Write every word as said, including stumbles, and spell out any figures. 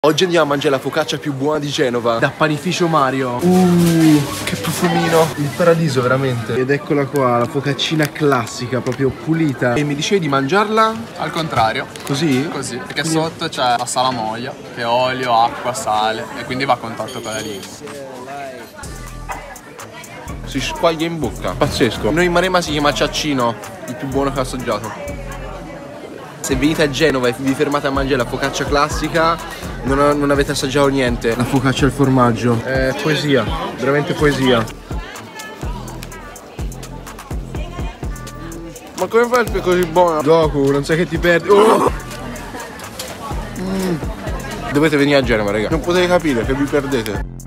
Oggi andiamo a mangiare la focaccia più buona di Genova, da Panificio Mario. Uh, che profumino. Il paradiso veramente. Ed eccola qua, la focaccina classica, proprio pulita. E mi dicevi di mangiarla? Al contrario. Così? Così. Perché sotto c'è la salamoia, che è olio, acqua, sale, e quindi va a contatto con la lingua. Si squaglia in bocca. Pazzesco. Noi in Maremma si chiama ciaccino, il più buono che ho assaggiato. Se venite a Genova e vi fermate a mangiare la focaccia classica, non, non avete assaggiato niente. La focaccia al formaggio. È poesia, veramente poesia. Ma come fai che è così buona? Goku, non sai che ti perdi. Oh! Mm. Dovete venire a Genova, raga. Non potete capire che vi perdete.